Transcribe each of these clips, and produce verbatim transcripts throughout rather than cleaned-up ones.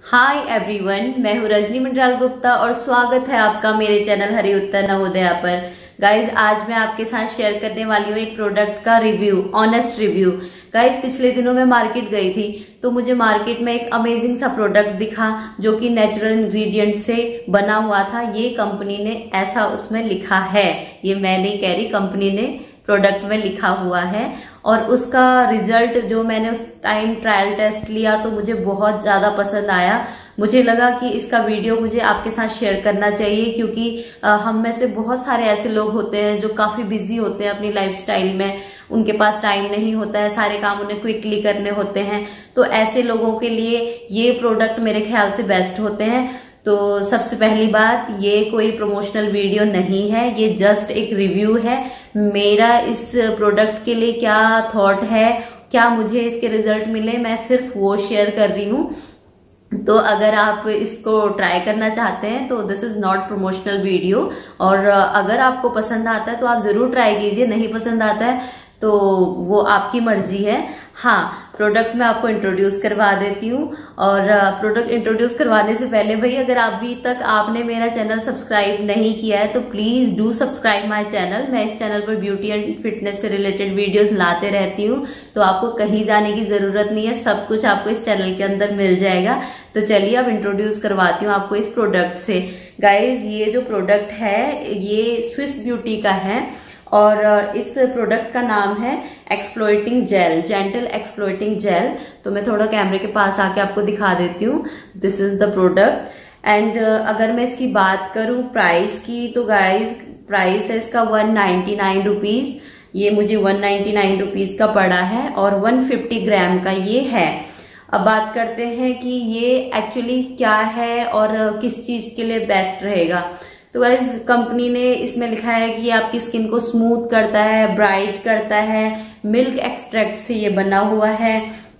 Hi everyone, मैं हूँ रजनी मंडराल गुप्ता और स्वागत है आपका मेरे चैनल हरि उत्तर नवोदया पर। गाइज, आज मैं आपके साथ शेयर करने वाली हूँ एक प्रोडक्ट का रिव्यू, ऑनेस्ट रिव्यू। गाइज, पिछले दिनों मैं मार्केट गई थी तो मुझे मार्केट में एक अमेजिंग सा प्रोडक्ट दिखा जो कि नेचुरल इंग्रेडिएंट से बना हुआ था। ये कंपनी ने ऐसा उसमें लिखा है, ये मैं नहीं कह रही, कंपनी ने प्रोडक्ट में लिखा हुआ है। और उसका रिजल्ट जो मैंने उस टाइम ट्रायल टेस्ट लिया तो मुझे बहुत ज्यादा पसंद आया। मुझे लगा कि इसका वीडियो मुझे आपके साथ शेयर करना चाहिए क्योंकि हम में से बहुत सारे ऐसे लोग होते हैं जो काफी बिजी होते हैं अपनी लाइफस्टाइल में, उनके पास टाइम नहीं होता है, सारे काम उन्हें क्विकली करने होते हैं। तो ऐसे लोगों के लिए ये प्रोडक्ट मेरे ख्याल से बेस्ट होते हैं। तो सबसे पहली बात, ये कोई प्रमोशनल वीडियो नहीं है, ये जस्ट एक रिव्यू है। मेरा इस प्रोडक्ट के लिए क्या थॉट है, क्या मुझे इसके रिजल्ट मिले, मैं सिर्फ वो शेयर कर रही हूँ। तो अगर आप इसको ट्राई करना चाहते हैं तो this is not promotional video. और अगर आपको पसंद आता है तो आप जरूर ट्राई कीजिए, नहीं पसंद आता है तो वो आपकी मर्जी है। हाँ, प्रोडक्ट मैं आपको इंट्रोड्यूस करवा देती हूँ। और प्रोडक्ट इंट्रोड्यूस करवाने से पहले भाई, अगर अभी तक आपने मेरा चैनल सब्सक्राइब नहीं किया है तो please do subscribe my channel. मैं इस चैनल पर ब्यूटी एंड फिटनेस से रिलेटेड वीडियोस लाते रहती हूँ, तो आपको कहीं जाने की जरूरत नहीं है, सब कुछ आपको इस चैनल के अंदर मिल जाएगा। तो चलिए अब इंट्रोड्यूस करवाती हूँ आपको इस प्रोडक्ट से। गाइज, ये जो प्रोडक्ट है ये स्विस ब्यूटी का है और इस प्रोडक्ट का नाम है exfoliating gel, gentle exfoliating gel. तो मैं थोड़ा कैमरे के पास आके आपको दिखा देती हूँ। This is the product. And अगर मैं इसकी बात करूं प्राइस की तो गाइज, प्राइस है इसका वन नाइन्टी नाइन रुपीज। ये मुझे वन नाइन्टी नाइन रुपीज का पड़ा है और वन फिफ्टी ग्राम का ये है। अब बात करते हैं कि ये एक्चुअली क्या है और किस चीज के लिए बेस्ट रहेगा। तो गाइस, कंपनी ने इसमें लिखा है कि ये आपकी स्किन को स्मूथ करता है, ब्राइट करता है, मिल्क एक्सट्रैक्ट से ये बना हुआ है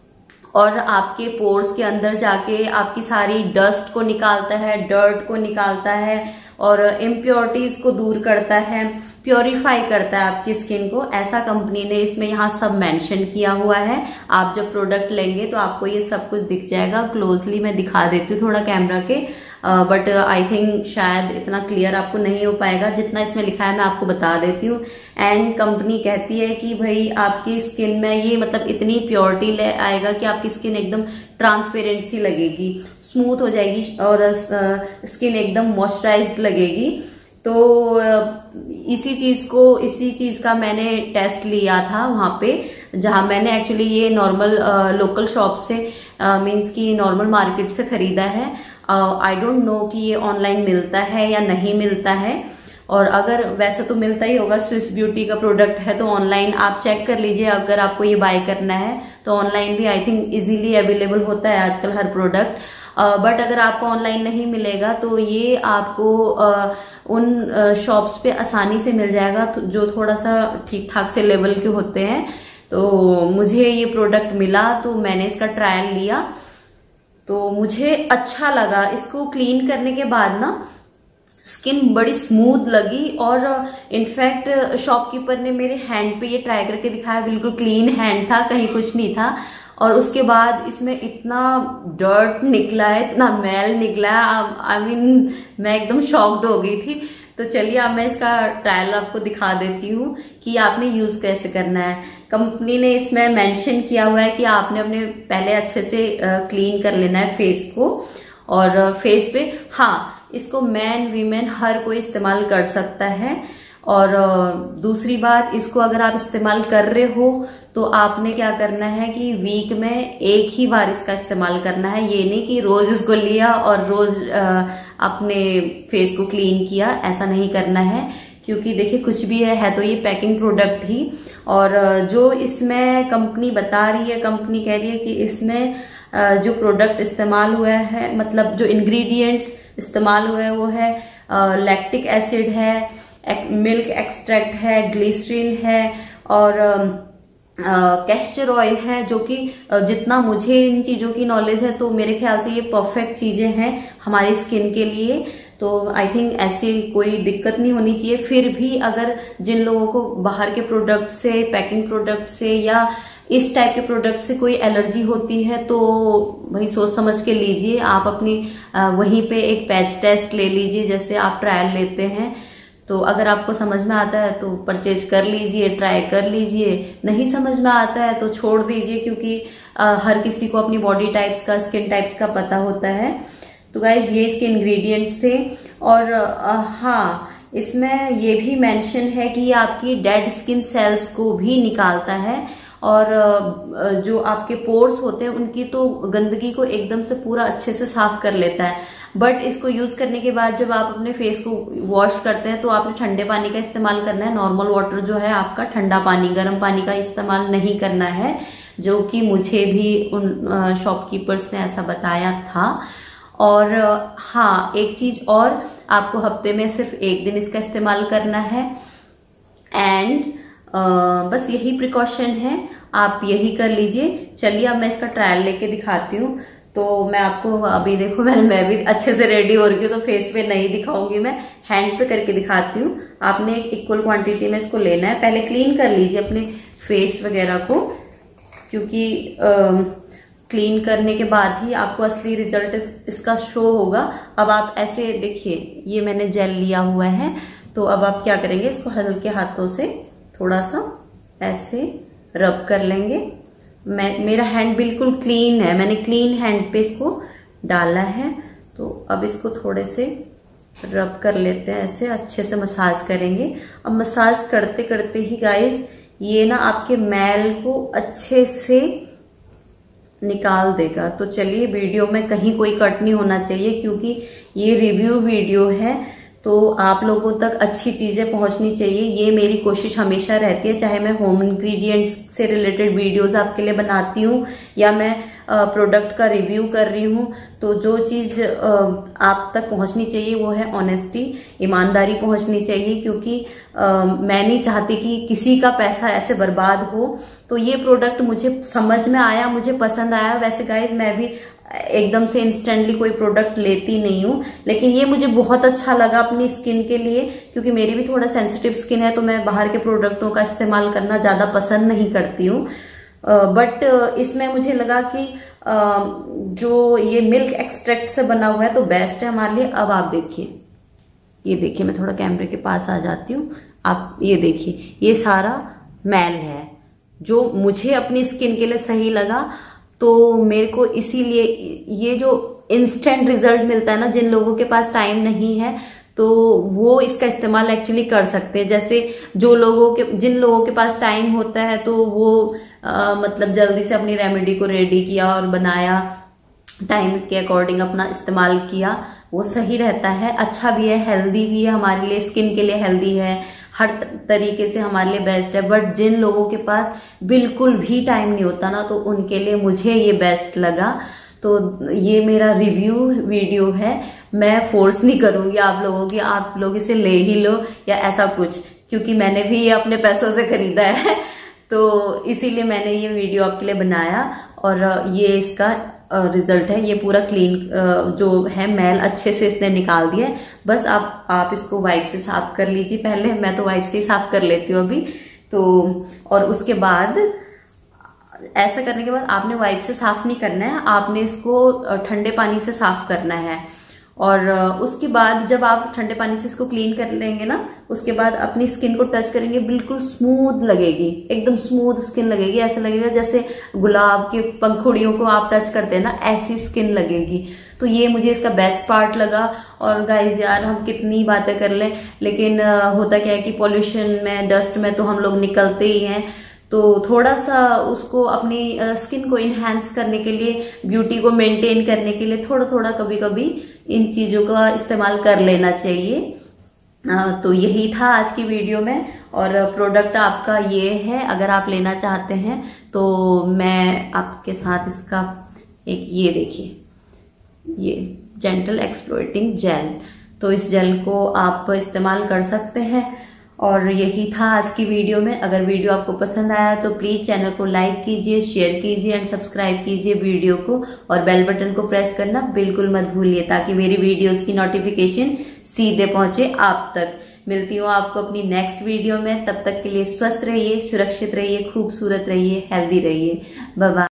और आपके पोर्स के अंदर जाके आपकी सारी डस्ट को निकालता है, डर्ट को निकालता है और इम्प्योरिटीज को दूर करता है, प्योरीफाई करता है आपकी स्किन को। ऐसा कंपनी ने इसमें यहाँ सब मेंशन किया हुआ है। आप जब प्रोडक्ट लेंगे तो आपको ये सब कुछ दिख जाएगा। क्लोजली मैं दिखा देती हूँ थोड़ा कैमरा के, बट आई थिंक शायद इतना क्लियर आपको नहीं हो पाएगा। जितना इसमें लिखा है मैं आपको बता देती हूँ। एंड कंपनी कहती है कि भाई आपकी स्किन में ये मतलब इतनी प्योरिटी ले आएगा कि आपकी स्किन एकदम ट्रांसपेरेंसी लगेगी, स्मूथ हो जाएगी और स्किन एकदम मॉइस्चराइज्ड लगेगी। तो इसी चीज को इसी चीज का मैंने टेस्ट लिया था वहां पे, जहां मैंने एक्चुअली ये नॉर्मल लोकल शॉप से मींस की नॉर्मल मार्केट से खरीदा है। आई डोंट नो कि ये ऑनलाइन मिलता है या नहीं मिलता है, और अगर वैसे तो मिलता ही होगा, स्विस ब्यूटी का प्रोडक्ट है तो ऑनलाइन आप चेक कर लीजिए। अगर आपको ये बाय करना है तो ऑनलाइन भी आई थिंक इजीली अवेलेबल होता है आजकल हर प्रोडक्ट। बट uh, अगर आपको ऑनलाइन नहीं मिलेगा तो ये आपको uh, उन शॉप्स uh, पे आसानी से मिल जाएगा जो थोड़ा सा ठीक ठाक से लेवल के होते हैं। तो मुझे ये प्रोडक्ट मिला तो मैंने इसका ट्रायल लिया तो मुझे अच्छा लगा। इसको क्लीन करने के बाद ना स्किन बड़ी स्मूथ लगी और इनफैक्ट शॉपकीपर ने मेरे हैंड पे ये ट्राई करके दिखाया, बिल्कुल क्लीन हैंड था, कहीं कुछ नहीं था। और उसके बाद इसमें इतना डर्ट निकला है, इतना मैल निकला है, आई मीन मैं एकदम शॉक्ड हो गई थी। तो चलिए अब मैं इसका ट्रायल आपको दिखा देती हूँ कि आपने यूज कैसे करना है। कंपनी ने इसमें मेंशन किया हुआ है कि आपने अपने पहले अच्छे से क्लीन कर लेना है फेस को। और फेस पे, हाँ, इसको मैन वीमेन हर कोई इस्तेमाल कर सकता है। और दूसरी बात, इसको अगर आप इस्तेमाल कर रहे हो तो आपने क्या करना है कि वीक में एक ही बार इसका इस्तेमाल करना है। ये नहीं कि रोज इसको लिया और रोज अपने फेस को क्लीन किया, ऐसा नहीं करना है। क्योंकि देखिए, कुछ भी है, है तो ये पैकिंग प्रोडक्ट ही। और जो इसमें कंपनी बता रही है, कंपनी कह रही है कि इसमें जो प्रोडक्ट इस्तेमाल हुआ है, मतलब जो इंग्रेडिएंट्स इस्तेमाल हुए हैं वो है लैक्टिक एसिड है, मिल्क एक्सट्रैक्ट है, ग्लिसरीन है और कैस्टर ऑयल है, जो कि जितना मुझे इन चीजों की नॉलेज है तो मेरे ख्याल से ये परफेक्ट चीजें हैं हमारी स्किन के लिए। तो आई थिंक ऐसी कोई दिक्कत नहीं होनी चाहिए। फिर भी अगर जिन लोगों को बाहर के प्रोडक्ट से, पैकिंग प्रोडक्ट से या इस टाइप के प्रोडक्ट से कोई एलर्जी होती है तो भाई सोच समझ के लीजिए। आप अपनी वहीं पे एक पैच टेस्ट ले लीजिए, जैसे आप ट्रायल लेते हैं। तो अगर आपको समझ में आता है तो परचेज कर लीजिए, ट्राई कर लीजिए। नहीं समझ में आता है तो छोड़ दीजिए, क्योंकि आ, हर किसी को अपनी बॉडी टाइप्स का, स्किन टाइप्स का पता होता है। तो गाइज ये इसके इंग्रेडिएंट्स थे। और आ, हाँ, इसमें ये भी मेंशन है कि ये आपकी डेड स्किन सेल्स को भी निकालता है, और जो आपके पोर्स होते हैं उनकी तो गंदगी को एकदम से पूरा अच्छे से साफ कर लेता है। बट इसको यूज करने के बाद जब आप अपने फेस को वॉश करते हैं तो आपने ठंडे पानी का इस्तेमाल करना है। नॉर्मल वाटर जो है आपका, ठंडा पानी, गर्म पानी का इस्तेमाल नहीं करना है, जो कि मुझे भी उन शॉपकीपर्स ने ऐसा बताया था। और हाँ, एक चीज और, आपको हफ्ते में सिर्फ एक दिन इसका इस्तेमाल करना है। एंड uh, बस यही प्रिकॉशन है, आप यही कर लीजिए। चलिए अब मैं इसका ट्रायल लेके दिखाती हूँ। तो मैं आपको अभी देखो, मैं मैं भी अच्छे से रेडी हो रही हूँ, तो फेस पे नहीं दिखाऊंगी, मैं हैंड पे करके दिखाती हूँ। आपने एक इक्वल क्वांटिटी में इसको लेना है। पहले क्लीन कर लीजिए अपने फेस वगैरह को, क्योंकि क्लीन करने के बाद ही आपको असली रिजल्ट इसका शो होगा। अब आप ऐसे देखिए, ये मैंने जेल लिया हुआ है। तो अब आप क्या करेंगे, इसको हल्के हाथों से थोड़ा सा ऐसे रब कर लेंगे। मैं मेरा हैंड बिल्कुल क्लीन है, मैंने क्लीन हैंड पे इसको डाला है। तो अब इसको थोड़े से रब कर लेते हैं, ऐसे अच्छे से मसाज करेंगे। अब मसाज करते करते ही गाइस ये ना आपके मैल को अच्छे से निकाल देगा। तो चलिए, वीडियो में कहीं कोई कट नहीं होना चाहिए, क्योंकि ये रिव्यू वीडियो है, तो आप लोगों तक अच्छी चीजें पहुंचनी चाहिए। ये मेरी कोशिश हमेशा रहती है, चाहे मैं होम इंग्रेडिएंट्स से रिलेटेड वीडियोस आपके लिए बनाती हूँ या मैं प्रोडक्ट का रिव्यू कर रही हूँ। तो जो चीज आप तक पहुंचनी चाहिए वो है ऑनेस्टी, ईमानदारी पहुंचनी चाहिए, क्योंकि आ, मैं नहीं चाहती कि किसी का पैसा ऐसे बर्बाद हो। तो ये प्रोडक्ट मुझे समझ में आया, मुझे पसंद आया। वैसे गाइज मैं भी एकदम से इंस्टेंटली कोई प्रोडक्ट लेती नहीं हूँ, लेकिन ये मुझे बहुत अच्छा लगा अपनी स्किन के लिए, क्योंकि मेरी भी थोड़ा सेंसिटिव स्किन है, तो मैं बाहर के प्रोडक्टों का इस्तेमाल करना ज्यादा पसंद नहीं करती हूँ। बट इसमें मुझे लगा कि जो ये मिल्क एक्सट्रैक्ट से बना हुआ है तो बेस्ट है हमारे लिए। अब आप देखिए, ये देखिए, मैं थोड़ा कैमरे के पास आ जाती हूँ। आप ये देखिए, ये सारा मैल है जो मुझे अपनी स्किन के लिए सही लगा। तो मेरे को इसीलिए ये जो इंस्टेंट रिजल्ट मिलता है ना, जिन लोगों के पास टाइम नहीं है तो वो इसका इस्तेमाल एक्चुअली कर सकते हैं। जैसे जो लोगों के जिन लोगों के पास टाइम होता है तो वो आ, मतलब जल्दी से अपनी रेमेडी को रेडी किया और बनाया, टाइम के अकॉर्डिंग अपना इस्तेमाल किया, वो सही रहता है, अच्छा भी है, हेल्दी भी है, हमारे लिए स्किन के लिए हेल्दी है, हर तरीके से हमारे लिए बेस्ट है। बट जिन लोगों के पास बिल्कुल भी टाइम नहीं होता ना, तो उनके लिए मुझे ये बेस्ट लगा। तो ये मेरा रिव्यू वीडियो है, मैं फोर्स नहीं करूंगी आप लोगों की आप लोग इसे ले ही लो या ऐसा कुछ, क्योंकि मैंने भी ये अपने पैसों से खरीदा है। तो इसीलिए मैंने ये वीडियो आपके लिए बनाया, और ये इसका रिजल्ट है। ये पूरा क्लीन जो है मैल अच्छे से इसने निकाल दिया है। बस आप आप इसको वाइप से साफ कर लीजिए। पहले मैं तो वाइप से ही साफ कर लेती हूँ अभी तो। और उसके बाद ऐसा करने के बाद आपने वाइप से साफ नहीं करना है, आपने इसको ठंडे पानी से साफ करना है। और उसके बाद जब आप ठंडे पानी से इसको क्लीन कर लेंगे ना, उसके बाद अपनी स्किन को टच करेंगे, बिल्कुल स्मूथ लगेगी, एकदम स्मूथ स्किन लगेगी। ऐसा लगेगा जैसे गुलाब के पंखुड़ियों को आप टच करते हैं ना, ऐसी स्किन लगेगी। तो ये मुझे इसका बेस्ट पार्ट लगा। और गाइज यार, हम कितनी बातें कर लें, लेकिन होता क्या है कि पॉल्यूशन में, डस्ट में तो हम लोग निकलते ही हैं। तो थोड़ा सा उसको अपनी स्किन को इनहेंस करने के लिए, ब्यूटी को मेंटेन करने के लिए थोड़ा थोड़ा कभी कभी इन चीजों का इस्तेमाल कर लेना चाहिए। तो यही था आज की वीडियो में। और प्रोडक्ट आपका ये है, अगर आप लेना चाहते हैं तो मैं आपके साथ इसका एक, ये देखिए, ये जेंटल एक्सप्लोरेटिंग जेल, तो इस जेल को आप इस्तेमाल कर सकते हैं। और यही था आज की वीडियो में। अगर वीडियो आपको पसंद आया तो प्लीज चैनल को लाइक कीजिए, शेयर कीजिए एंड सब्सक्राइब कीजिए वीडियो को, और बेल बटन को प्रेस करना बिल्कुल मत भूलिए, ताकि मेरी वीडियोस की नोटिफिकेशन सीधे पहुंचे आप तक। मिलती हूँ आपको अपनी नेक्स्ट वीडियो में। तब तक के लिए स्वस्थ रहिए, सुरक्षित रहिए, खूबसूरत रहिए, हेल्दी रहिए। Bye bye.